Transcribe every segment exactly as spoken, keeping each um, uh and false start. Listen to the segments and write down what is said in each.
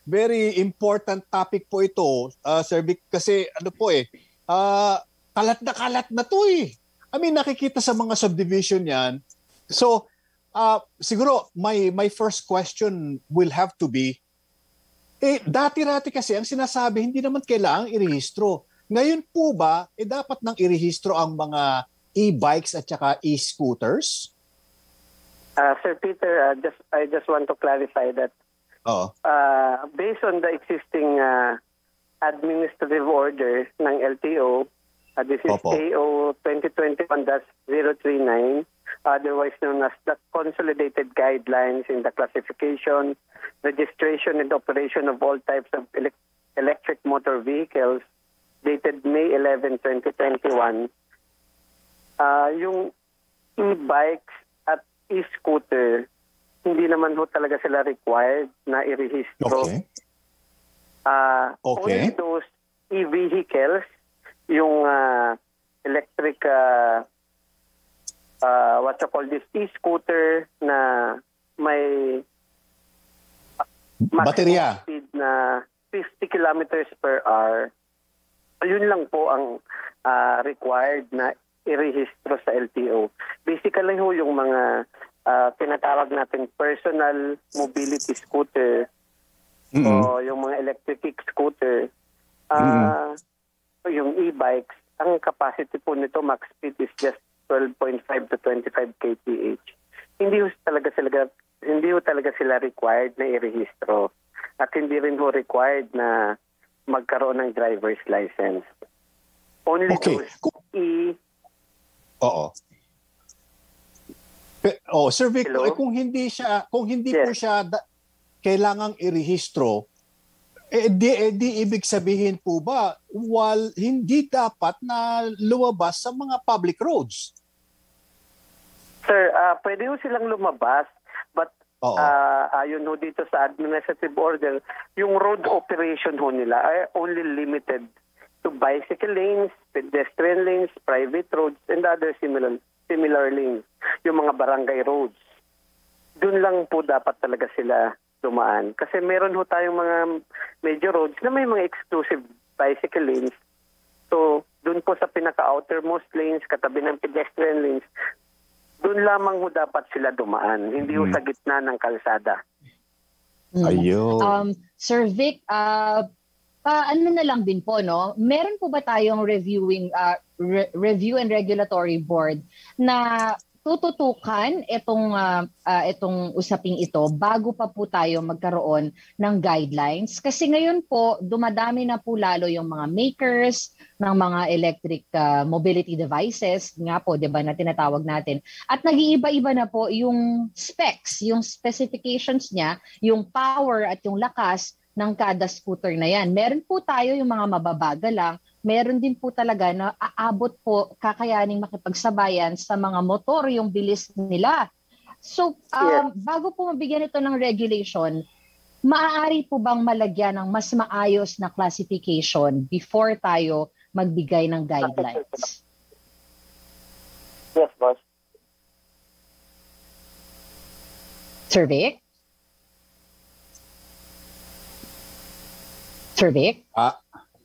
very important topic po ito, uh, Sir Vic, kasi ano po eh, uh, kalat na kalat na to eh. I mean, nakikita sa mga subdivision yan. So, uh, siguro, my, my first question will have to be, eh, dati-rati kasi ang sinasabi, hindi naman kailangang irehistro. Ngayon po ba, eh, dapat nang irehistro ang mga e-bikes at saka e-scooters? Uh, Sir Peter, uh, just I just want to clarify that Oo. Uh, based on the existing uh, administrative order ng L T O, uh, this is Opo. A O twenty twenty-one dash zero three nine, otherwise known as the Consolidated Guidelines in the Classification, Registration, and Operation of All Types of elec- Electric Motor Vehicles, dated May eleventh, twenty twenty-one. Uh, yung e-bikes at e-scooter, hindi naman ho talaga sila required na i-rehistro. Okay. Uh, Okay. Only those e-vehicles, yung uh, electric, uh, uh, what you call this, e-scooter na may maximum Baterya. speed na fifty kilometers per hour, yun lang po ang uh, required na i-rehistro sa L T O. Basically ho yung mga uh, tinatawag natin personal mobility scooter, Mm-hmm. o yung mga electric scooter, uh, mm-hmm. yung e-bikes, ang capacity po nito max speed is just twelve point five to twenty-five kilometers per hour. Hindi ho talaga sila hindi ho talaga sila required na i-rehistro at hindi rin ho required na magkaroon ng driver's license. Only Okay. those e Oo. Pe- Oh, Sir Vic, Hello? eh, kung hindi siya, kung hindi Yes. po siya da- kailangang irehistro, eh di, eh di ibig sabihin po ba, wal, hindi dapat na lumabas sa mga public roads? Sir, uh, pwede ho silang lumabas, but Oo. uh, ayon ho dito sa administrative order, yung road operation ho nila ay only limited to bicycle lanes, pedestrian lanes, private roads, and other similar similar lanes, yung mga barangay roads. Doon lang po dapat talaga sila dumaan. Kasi meron ho tayong mga major roads na may mga exclusive bicycle lanes. So, doon po sa pinaka-outermost lanes, katabi ng pedestrian lanes, doon lamang ho dapat sila dumaan, hindi ho sa gitna ng kalsada. Ayun. Um, Sir Vic, uh, pa, ano na lang din po, no? Meron po ba tayong reviewing, uh, re- review and regulatory board na tututukan itong uh, uh, itong usaping ito bago pa po tayo magkaroon ng guidelines? Kasi ngayon po, dumadami na po lalo yung mga makers ng mga electric uh, mobility devices, nga po, 'di ba, na tinatawag natin. At nag-iiba-iba na po yung specs, yung specifications niya, yung power at yung lakas ng kada scooter na yan. Meron po tayo yung mga mababagal lang, meron din po talaga na aabot po kakayaning makipagsabayan sa mga motor yung bilis nila. So, um, Yes. bago po mabigyan ito ng regulation, maaari po bang malagyan ng mas maayos na classification before tayo magbigay ng guidelines? Yes, boss. Sir Vic? Sir Vic? Ah.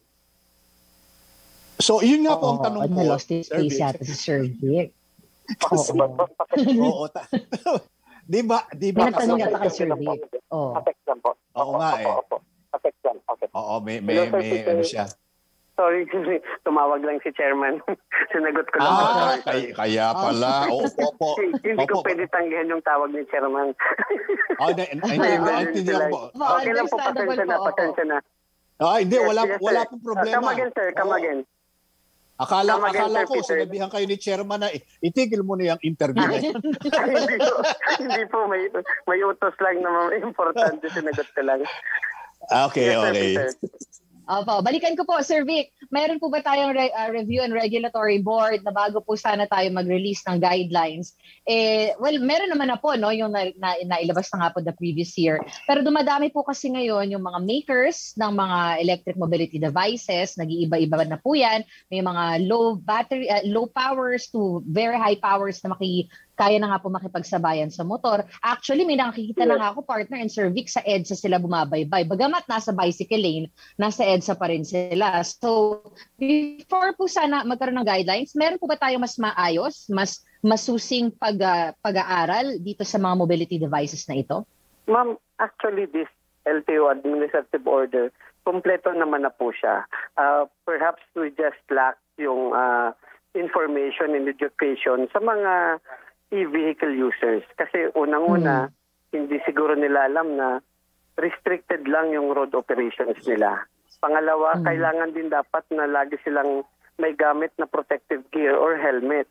So, yun nga po ang Oo, tanong ko. na-lost his Sir face Vic. yata si Sir Vic. Kasi- Oo. ta- Di ba? Di ba? Tinatanong kasi- yata kay Sir Vic. Oh. Affect lang po. Oo nga eh. Opo, opo. Affect lang. Okay. Oo, may, may, Hello, Sir may Peter. ano siya. Sorry, tumawag lang si chairman. Sinagot ko lang. Ah, Sorry, kay, sorry. kaya pala. Opo, opo. Hindi ko Opo. pwede tanggihan yung tawag ni chairman. Ah, na, na, hindi, Ayun, naintindihan ko po. Ma- Ah, Okay lang po, pasensya na, pasensya na. ah, hindi, Yes, wala, yes, sir. wala pong problema. Come again, sir. Come Oo. again. Akala, Come again, akala Sir ko, Peter. sinabihan kayo ni chairman na eh, itigil mo na yung interview na yun. hindi po, hindi po may, may utos lang na importante, sinagot ko lang. Okay, Yes, Sir okay. Peter. Opo, balikan ko po, Sir Vic. Mayroon po ba tayong re- uh, review and regulatory board na bago po sana tayo mag-release ng guidelines? Eh, well, meron naman na po, no, yung na, na, nailabas na nga po the previous year. Pero dumadami po kasi ngayon yung mga makers ng mga electric mobility devices, nag-iiba-iba na po yan. May mga low battery, uh, low powers to very high powers na maki kaya na nga po makipagsabayan sa motor. Actually, may nakikita na nga ako, partner and Sir Vic, sa EDSA sila bumabaybay. Bagamat nasa bicycle lane, nasa EDSA pa rin sila. So, before po sana magkaroon ng guidelines, meron po ba tayo mas maayos, mas masusing pag, uh, pag-aaral dito sa mga mobility devices na ito? Ma'am, actually this L T O administrative order, kompleto naman na po siya. Uh, perhaps we just lack yung uh, information and education sa mga e-vehicle users. Kasi unang-una, mm. hindi siguro nila alam na restricted lang yung road operations nila. Pangalawa, mm. kailangan din dapat na lagi silang may gamit na protective gear or helmet.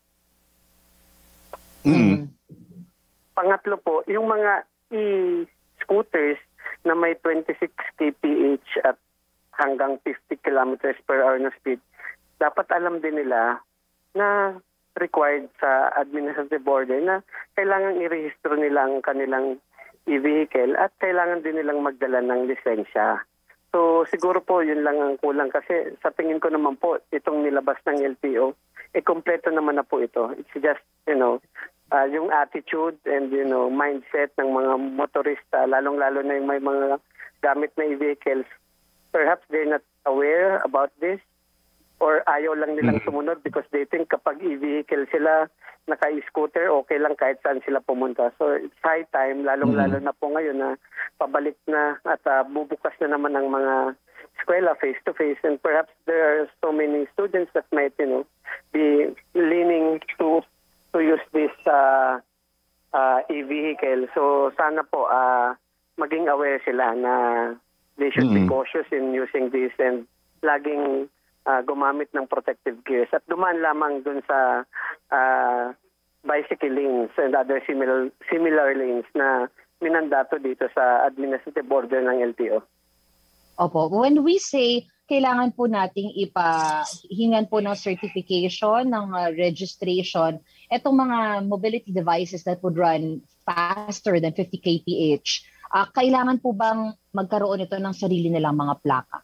Mm. Pangatlo po, yung mga e-scooters na may twenty-six kilometers per hour at hanggang fifty kilometers per hour na speed, dapat alam din nila na required sa administrative order na kailangan i-rehistro nila ang kanilang e-vehicle at kailangan din nilang magdala ng lisensya. So siguro po yun lang ang kulang kasi sa tingin ko naman po itong nilabas ng L T O, eh kompleto naman na po ito. It's just, you know, uh, yung attitude and, you know, mindset ng mga motorista, lalong-lalo na yung may mga gamit na e-vehicles. Perhaps they're not aware about this, or ayaw lang nilang sumunod because they think kapag e-vehicle sila, naka-scooter, okay lang kahit saan sila pumunta. So it's high time, lalong-lalo na po ngayon na pabalik na at uh, bubukas na naman ang mga eskwela face-to-face, and perhaps there are so many students that might, you know, be leaning to to use this uh, uh, e-vehicle. So sana po uh, maging aware sila na they should mm-hmm. be cautious in using this and laging Uh, gumamit ng protective gears at dumaan lamang dun sa uh, bicycle lanes and other similar similar lanes na minandato dito sa administrative order ng L T O. Opo. When we say kailangan po nating ipahingan po ng certification, ng uh, registration, etong mga mobility devices that would run faster than fifty kilometers per hour, uh, kailangan po bang magkaroon ito ng sarili nilang mga plaka?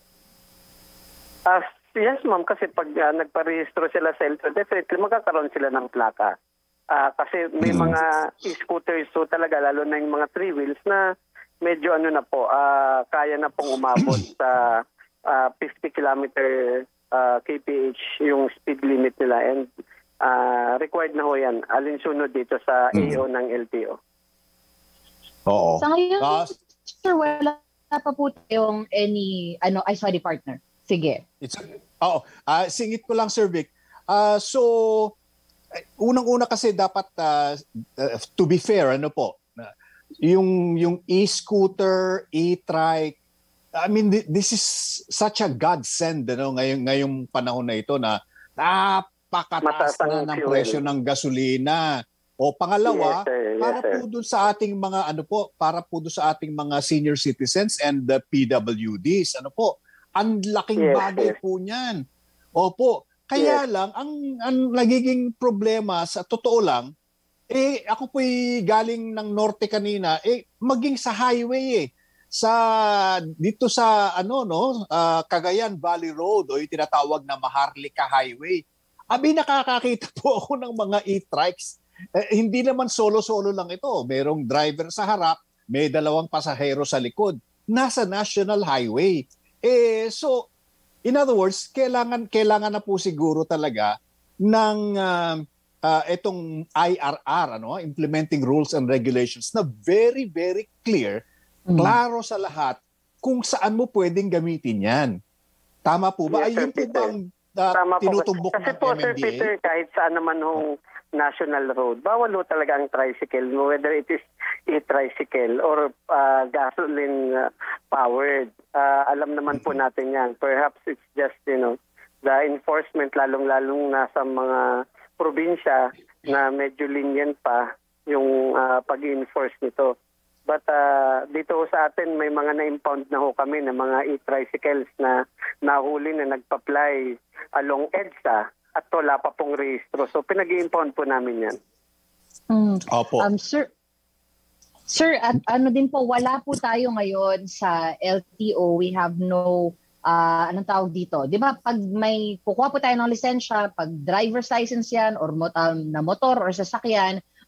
Uh, yes, ma'am, kasi pag uh, nagparehistro sila sa L T O, definitely magkakaroon sila ng plaka. Uh, kasi may mga e-scooters so talaga, lalo na yung mga three wheels na medyo ano na po, uh, kaya na pong umabot sa uh, fifty kilometers uh, K P H yung speed limit nila, and uh, required na ho yan, alinsunod dito sa A O ng L T O. Oo. Sa ngayon, uh, sir, wala pa po tayong any, ano, ay sorry partner. Sige. It's, oh, uh, singit ko lang, Sir Vic. Uh, so, unang-una kasi dapat, uh, uh, to be fair, ano po, uh, yung, yung e-scooter, e-trike, I mean, this is such a godsend, ano, ngayong, ngayong panahon na ito na napakataas na ng presyo ng gasolina. O pangalawa, yes, sir. Yes, para sir. po dun sa ating mga, ano po, para po dun sa ating mga senior citizens and the P W Ds, ano po, ang laking yes, bagay yes. po niyan. Opo. Kaya yes. lang, ang, ang nagiging problema, sa totoo lang, eh, ako po'y galing ng norte kanina, eh, maging sa highway eh. Sa, dito sa, ano, no, uh, Cagayan Valley Road, o yung tinatawag na Maharlika Highway. Abi, nakakakita po ako ng mga e-trikes. Eh, hindi naman solo-solo lang ito. Merong driver sa harap, may dalawang pasahero sa likod. Nasa National Highway. Eh, so, in other words, kailangan, kailangan na po siguro talaga ng uh, uh, itong I R R, ano, Implementing Rules and Regulations, na very, very clear, mm. klaro sa lahat kung saan mo pwedeng gamitin yan. Tama po ba? Yes, Ay, yun po bang uh, tinutumbok ng M M D A? Kasi po, Sir Peter, kahit saan naman hong national road, bawal ho talaga ang tricycle, whether it is e-tricycle or uh, gasoline-powered. Uh, alam naman po natin yan. Perhaps it's just, you know, the enforcement, lalong-lalong nasa mga probinsya na medyo lenient pa yung uh, pag-enforce nito. But uh, dito sa atin, may mga na-impound na ho kami na mga e-tricycles na nahuli na nagpa-fly along EDSA at wala pa pong rehistro. So pinag-i-impound po namin yan. Mm. Opo. Um, sir, sir, at ano din po, wala po tayo ngayon sa L T O. We have no, uh, anong tawag dito? Di ba, pag may kukuha po tayo ng lisensya, pag driver's license yan, or mot um, na motor or sasakyan,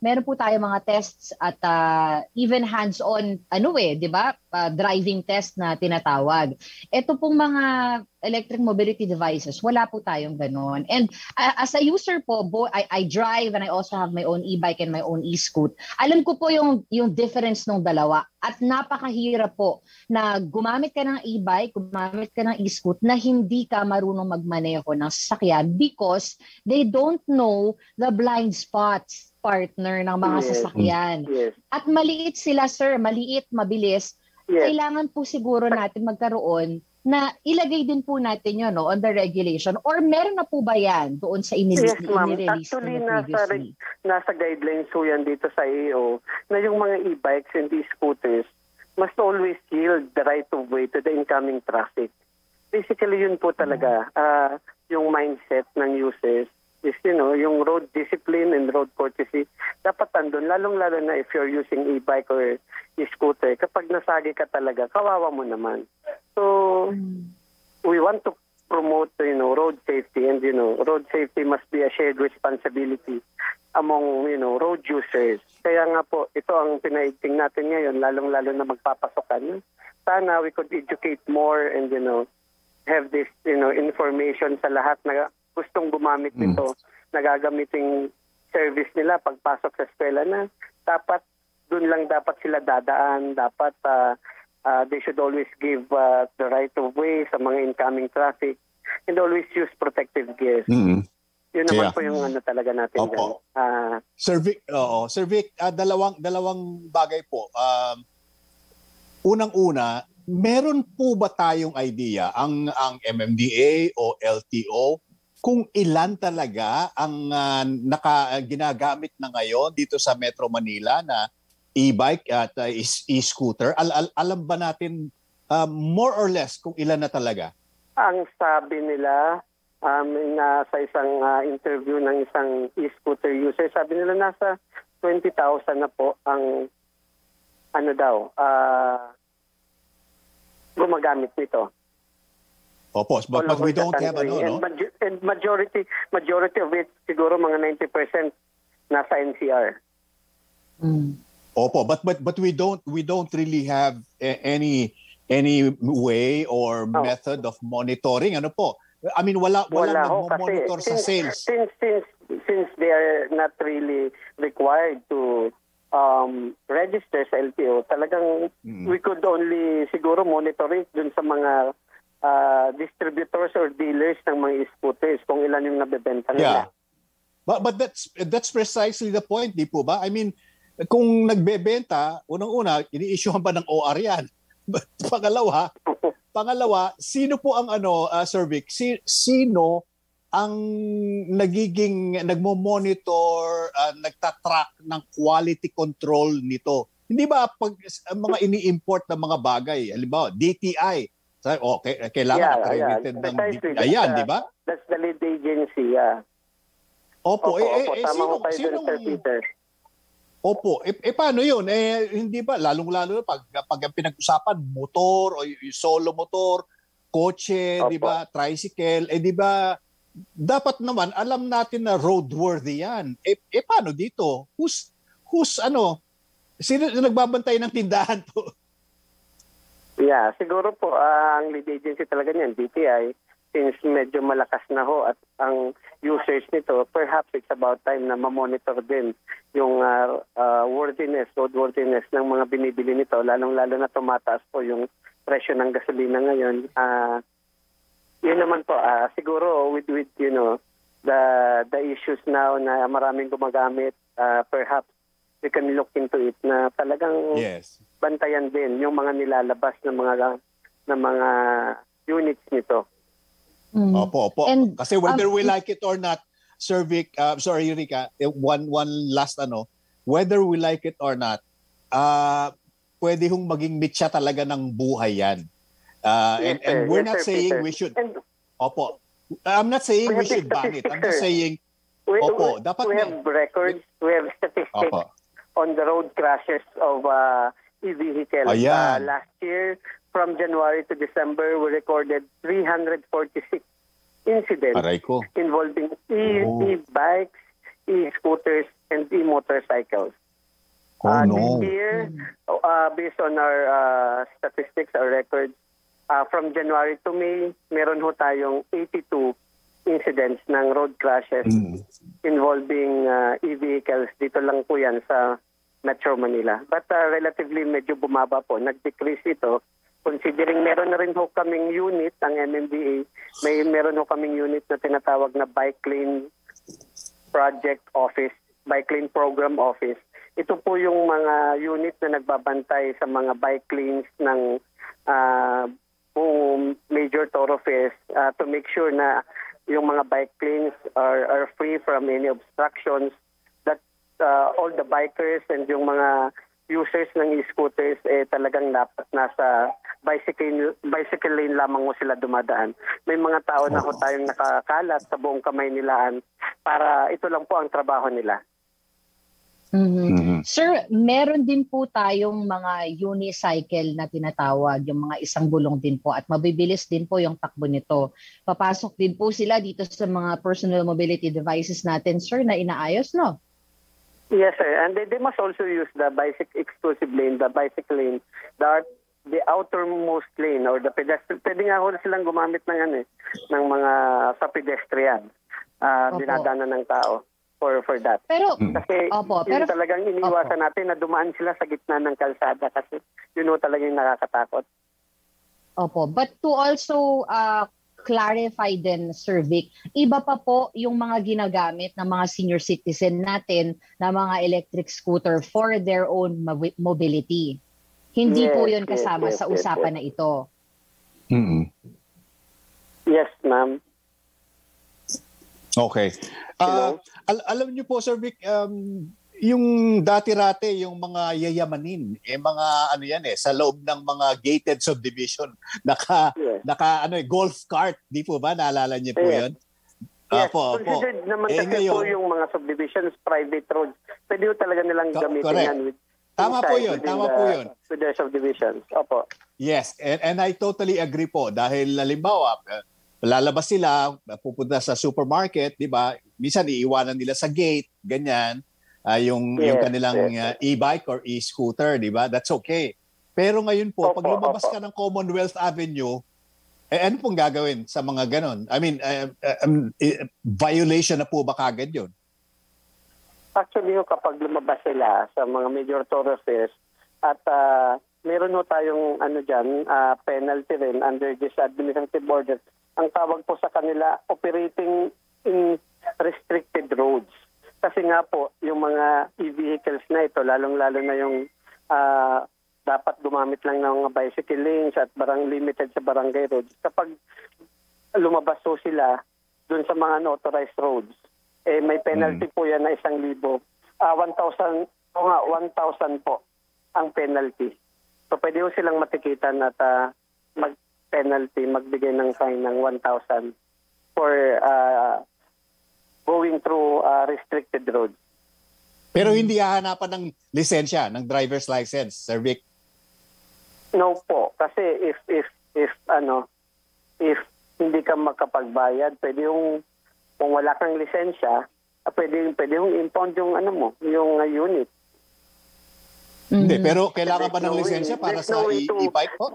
meron po tayo mga tests at uh, even hands-on, ano eh, di ba? Uh, driving test na tinatawag. Ito pong mga electric mobility devices, wala po tayong ganon. And uh, as a user po, bo, I, I drive and I also have my own e-bike and my own e-scoot. Alam ko po yung, yung difference ng dalawa. At napakahirap po na gumamit ka ng e-bike, gumamit ka ng e-scoot na hindi ka marunong magmaneho ng sasakyan because they don't know the blind spots, partner, ng mga Yes. sasakyan. Yes. At maliit sila, sir. Maliit, mabilis. Yes. Kailangan po siguro natin magkaroon na ilagay din po natin yun no, on the regulation. Or meron na po ba yan doon sa inil- Yes, ma'am. inirelease Actually, nyo nasa, previously? nasa guidelines po yan dito sa A O na yung mga e-bikes and e-scooters must always yield the right of way to the incoming traffic. Basically, yun po talaga. Uh, yung mindset ng users is, you know, yung road discipline and road courtesy. Dapat andun, lalong-lalo na if you're using e-bike or e-scooter. Kapag nasagi ka talaga, kawawa mo naman. So, we want to promote, you know, road safety, and, you know, road safety must be a shared responsibility among, you know, road users. Kaya nga po, ito ang pinaigting natin ngayon, lalong-lalo na magpapasokan. Sana we could educate more and, you know, have this, you know, information sa lahat na gustong gumamit nito, mm. nagagamiting service nila pagpasok sa eskwela na dapat dun lang dapat sila dadaan, dapat uh, uh, they should always give uh, the right of way sa mga incoming traffic and always use protective gears. Mm-hmm. Yun naman Yeah. po yung ano talaga natin Opo. dyan. Uh, Sir Vic, oo, Sir Vic, uh, dalawang dalawang bagay po. Um, unang-una, meron po ba tayong idea ang ang M M D A o L T O kung ilan talaga ang uh, naka ginagamit na ngayon dito sa Metro Manila na e-bike at uh, e-scooter? Al- al- alam ba natin uh, more or less kung ilan na talaga? ang sabi nila um, na sa isang uh, interview ng isang e-scooter user, sabi nila nasa twenty thousand na po ang ano daw, uh, gumagamit nito. Opo, but, but we don't have ano, and, no? ma- and majority majority of it siguro mga ninety percent nasa N C R. Mm. Opo, but but but we don't we don't really have a- any any way or Oh. method of monitoring. Ano po? I mean, wala wala Wala ho, kasi nagmo-monitor sa since, sales. Since, since, since they are not really required to um, register sa L T O, talagang Mm. we could only siguro monitor it dun sa mga uh, distributors or dealers ng mga scooters kung ilan yung nabebenta nila. Yeah. But but that's that's precisely the point, di po ba? I mean, kung nagbebenta, unang-una, ini-issuehan ba ng O R yan? But pangalawa, pangalawa, sino po ang ano, uh, Sir Vic, si, sino ang nagiging nagmo-monitor, uh, nagtatrack ng quality control nito? Hindi ba pag ang mga ini-import na mga bagay, halimbawa D T I, okay, kailangan Yeah, accredited yeah. ng D T I. Precisely. Ayan, That's, di ba? That's the lead agency, yeah. Opo, Opo, eh, eh, opo, eh, tama sino, ko kayo sino, dun, Sir Peter. Opo, eh, eh paano yun? Eh, hindi ba, lalong-lalo na pag, pag ang pinag-usapan, motor o y- solo motor, kotse, Opo. di ba, tricycle, eh di ba, dapat naman alam natin na roadworthy yan. Eh, eh paano dito? Who's, who's ano, sino nagbabantay ng tindahan po? Yeah, siguro po ah, ang lead agency talaga niyan, D T I, since medyo malakas na ho at ang users nito, perhaps it's about time na ma-monitor din yung uh, uh, worthiness, roadworthiness ng mga binibili nito, lalong-lalo na tumataas po yung presyo ng gasolina ngayon. Uh, yun naman po, uh, siguro with, with you know, the, the issues now na maraming gumagamit, uh, perhaps we can look into it na talagang Yes. bantayan din yung mga nilalabas ng mga ng mga units nito. Mm. Opo, opo. And, Kasi whether um, we like it or not, Sir Vic, uh, sorry Eureka, eh, one, one last ano, whether we like it or not, uh, pwede hong maging mitya talaga ng buhay yan. Uh, Yes, and, and sir. we're Yes, not sir, saying Peter. we should, And opo, I'm not saying We we have the should ban it. I'm statistics, just sir. saying, we, Opo, we, dapat we may- have records, we have statistics opo, on the road crashes of uh, e-vehicles. Ayan. Uh, last year, from January to December, we recorded three hundred forty-six incidents aray ko. involving e- Oh. e-bikes, e-scooters, and e-motorcycles. Oh, uh, no. This year, uh, based on our uh, statistics, our records, uh, from January to May, meron ho tayong eighty-two incidents ng road crashes Mm. involving uh, e-vehicles. Dito lang po yan sa Metro Manila. But uh, relatively medyo bumaba po. Nag-decrease ito. Considering meron na rin ho kaming unit, ang M M D A, may meron ho kaming unit na tinatawag na Bike Lane Project Office, Bike Lane Program Office. Ito po yung mga unit na nagbabantay sa mga bike lanes ng uh, major thoroughfares uh, to make sure na yung mga bike lanes are, are free from any obstructions, that uh, all the bikers and yung mga users ng e-scooters eh talagang dapat nasa bicycle bicycle lane lamang mo sila dumadaan. May mga tao na ho tayong nakakalat sa buong kamay nilaan para ito lang po ang trabaho nila. Mm-hmm. Mhm. Sir, meron din po tayong mga unicycle na tinatawag, yung mga isang gulong din po at mabibilis din po yung takbo nito. Papasok din po sila dito sa mga personal mobility devices natin, sir, na inaayos, no? Yes, sir. And they, they must also use the bicycle exclusive lane, the bicycle lane, the, the outermost lane or the pedestrian. Pwede nga ho silang gumamit ng, ano, eh, ng mga sa pedestrian, uh, dinadaanan ng tao. For, for that. Pero, kasi opo, yun pero, talagang iniiwasan opo. natin na dumaan sila sa gitna ng kalsada kasi yun o talagang nakakatakot. Opo, but to also uh, clarify din, Sir Vic, iba pa po yung mga ginagamit ng mga senior citizen natin na mga electric scooter for their own mobility. Hindi Yes, po yun yes, kasama yes, sa yes, usapan yes. na ito. Mm. Yes, ma'am. Okay. Uh, al- alam niyo po, Sir Vic, um, yung dati-rate, yung mga yayamanin, eh mga ano yan eh, sa loob ng mga gated subdivision, naka, Yes. naka ano eh, golf cart, di po ba? Naalala niyo po Yes. yun? Yes, Apo, apo. considered naman Eh, kasi po ngayon- yung mga subdivisions, private roads. Pwede po talaga nilang Co- gamitin correct. yan. With, Tama po inside yun, within tama the- po yun. With their subdivisions. Opo. Yes, and, and I totally agree po dahil halimbawa, uh, lalabas sila, pupunta sa supermarket, di ba? Minsan iiwanan nila sa gate, ganyan, uh, yung, Yes, yung kanilang yes. uh, e-bike or e-scooter, di ba? That's okay. Pero ngayon po, Opo, pag lumabas opo. ka ng Commonwealth Avenue, eh ano pong gagawin sa mga ganon? I mean, uh, uh, um, uh, violation na po ba kagad yun? Actually, yung kapag lumabas sila sa mga major thoroughfares at uh, meron ho tayong ano dyan, uh, penalty rin under this administrative order. Ang tawag po sa kanila, operating in restricted roads. Kasi nga po, yung mga e-vehicles na ito, lalong-lalo na yung uh, dapat gumamit lang ng mga bicycle lanes at barang limited sa barangay roads. Kapag lumabas po sila dun sa mga unauthorized roads, eh may penalty po yan na isang libo. Uh, one thousand, o nga, one thousand po ang penalty. So pwede po silang matikitan at uh, mag-penalty, magbigay ng fine ng one thousand for uh, going through uh, restricted roads. Pero hindi hahanapan ng lisensya, ng driver's license, Sir Vic. No po, kasi if if if ano, if hindi ka makapagbayad, pwede yung kung wala kang lisensya, ah, pwede pwede yung impound yung ano mo, yung uh, unit. Hindi, Mhm. pero kailangan There's ba ng no way- lisensya para there's sa no way e- to- e-bike po?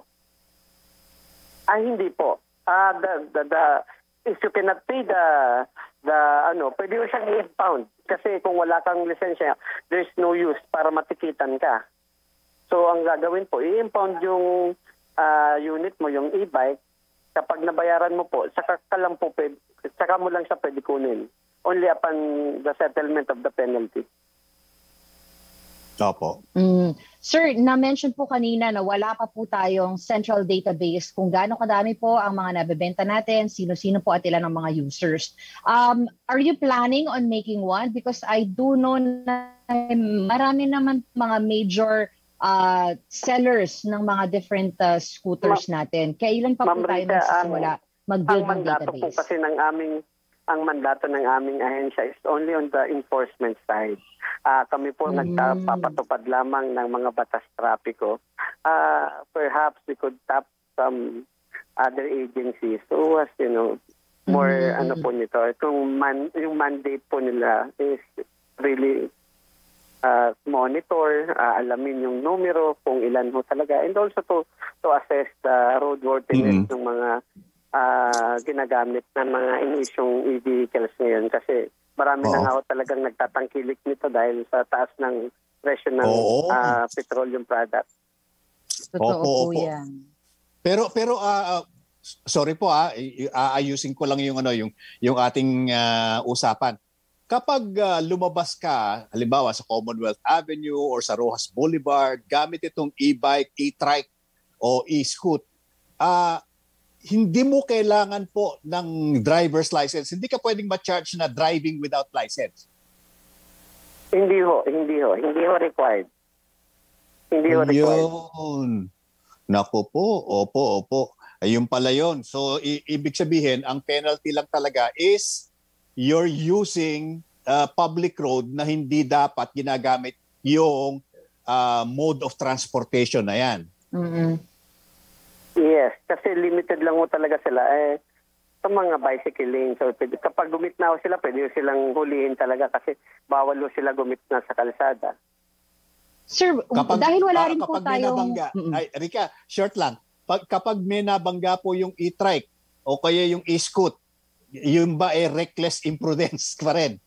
Ah, hindi po. Ah, the, the, the, if you cannot pay the, the, ano, pwede mo siyang i-impound. Kasi kung wala kang lisensya, there's no use para matikitan ka. So, ang gagawin po, i-impound yung ah, unit mo, yung e-bike. Kapag nabayaran mo po, saka ka lang po, pwede, saka mo lang siya pwede kunin. Only upon the settlement of the penalty. Opo. Mm. Sir, na-mention po kanina na wala pa po tayong central database kung gaano kadami po ang mga nabebenta natin, sino-sino po at ilan ang mga users. Um, are you planning on making one? Because I do know na marami naman mga major uh, sellers ng mga different uh, scooters natin. Kailan pa po Ma'am tayo Rita, magsisimula mag-build Ang ng mandato po database? kasi ng aming ang mandato ng aming ahensya is only on the enforcement side. Ah, kami po Mm. nagpapatupad lamang ng mga batas trapiko. Ah, perhaps we could tap some other agencies who has, you know, more Mm. ano po nito. Kung man, yung mandate po nila is really uh, monitor, uh, alamin yung numero, kung ilan ho talaga, and also to to assess the roadworthiness Mm-hmm. ng mga uh, ginagamit ng mga inisyong e-vehicles ngayon. Kasi marami na Oo. nga ho talagang nagtatangkilik nito dahil sa taas ng presyo ng Oo. uh, petroleum product. Totoo Opo, po opo. yan. Pero pero ah, ah, sorry po ah, i- i- aayusin ko lang yung ano yung yung ating ah, usapan. Kapag ah, lumabas ka, halimbawa sa Commonwealth Avenue or sa Rojas Boulevard, gamit itong e-bike, e-trike o e-scoot, ah hindi mo kailangan po ng driver's license. Hindi ka pwedeng ma-charge na driving without license. Hindi ho, hindi ho, hindi ho required. Hindi ho required. Yun. Naku po, opo, opo. Ayun pala yun. So, i- ibig sabihin, ang penalty lang talaga is you're using uh, public road na hindi dapat ginagamit yung uh, mode of transportation na yan. Mm-mm. Yes, kasi limited lang ho talaga sila. Eh, sa mga bicycle lanes, so, pwede, kapag gumitna ho sila, pwede ho silang hulihin talaga kasi bawal ho sila gumitna sa kalsada. Sir, dahil wala ah, rin po kapag may tayong... nabangga, Mm-mm. ay, Rika, short lang. Pag, kapag may nabangga po yung e-trike o kaya yung e-scoot, yun ba ay reckless imprudence pa rin?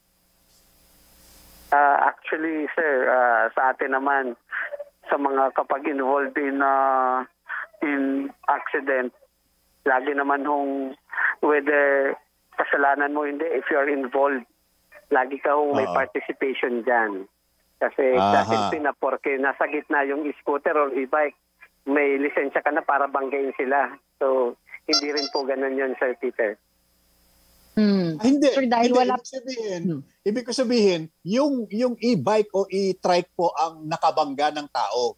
Uh, actually, sir, uh, sa atin naman, sa mga kapag involved in, uh, in accident, lagi naman hong whether kasalanan mo hindi, if you are involved, lagi ka hong may Oo. participation dyan. Kasi Aha. dahil pinaporke, nasa gitna yung scooter or e-bike, may lisensya ka na para banggain sila. So, hindi rin po ganun yun, Sir Peter. Hmm. Ah, hindi. Sir, dahil hindi. wala... Ibig sabihin, Hmm. ibig ko sabihin, yung, yung e-bike o e-trike po ang nakabangga ng tao.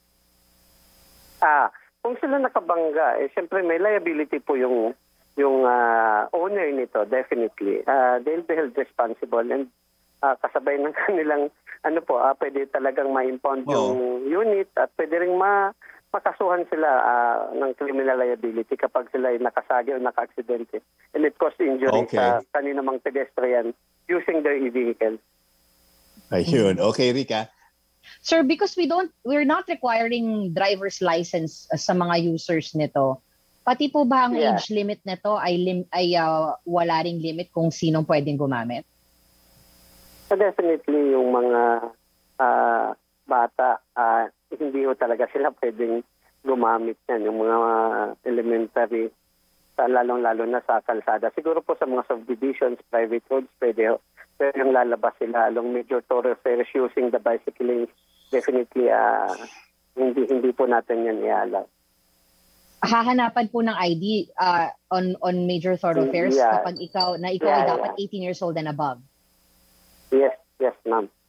Ah, kung sila nakabangga, eh, siyempre may liability po yung yung ah, owner nito, definitely. Ah, they'll be held responsible and ah, kasabay ng kanilang, ano po, ah, pwede talagang ma-impound Oo. yung unit at pwede rin ma makasuhan sila ah, ng criminal liability kapag sila ay nakasagi o naka-aksidente. And it caused injury Okay. sa kanina mang pedestrian using their e-vehicle. Ayun. Okay, Rika. Sir, because we don't, we're not requiring driver's license uh, sa mga users nito. Pati po ba ang Yeah. age limit nito ay, lim, ay uh, wala ring limit kung sinong pwedeng gumamit? So definitely yung mga ah, bata, ah, hindi ho talaga sila pwedeng gumamit yan. Yung mga elementary, sa lalong-lalo na sa kalsada. Siguro po sa mga subdivisions, private roads, pwede ho. Pero yung lalabas sila along major thoroughfares using the bicycle lanes, definitely ah, hindi hindi po natin yan i-allow. Hahanapan po ng I D uh, on on major thoroughfares Yeah. kapag ikaw na ikaw ay Yeah, dapat yeah. eighteen years old and above. Yes, yes ma'am.